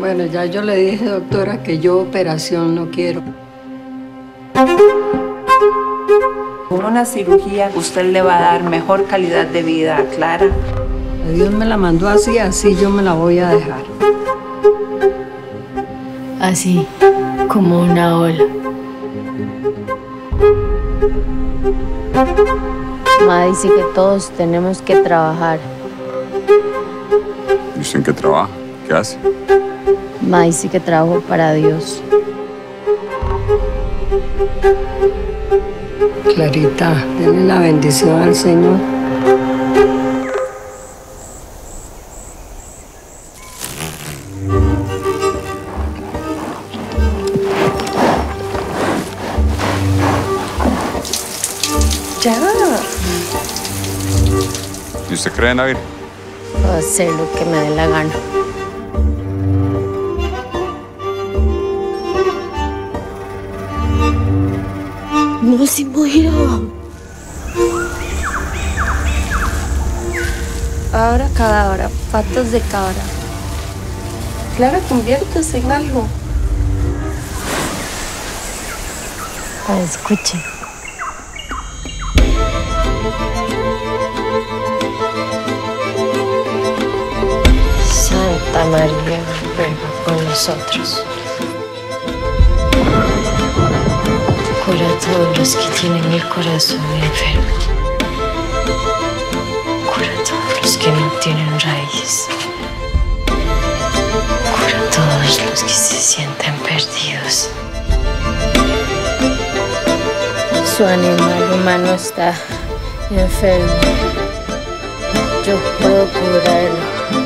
Bueno, ya yo le dije, doctora, que yo operación no quiero. Con una cirugía, usted le va a dar mejor calidad de vida a Clara. Dios me la mandó así, así yo me la voy a dejar. Así, como una ola. Ma dice que todos tenemos que trabajar. ¿Y usted en qué trabaja? ¿Qué hace? Ma dice que trabajo para Dios. Clarita, denle la bendición al Señor. Ya. ¿Y usted cree en la Virgen? Puedo hacer lo que me dé la gana. No se murió. Ahora cadabra, patas de cabra. Clara, conviértese en algo. Escuche. Santa María, ruega por nosotros. Cura a todos los que tienen el corazón enfermo. Cura a todos los que no tienen raíz. Cura a todos los que se sienten perdidos. Su animal humano está enfermo. Yo puedo curarlo.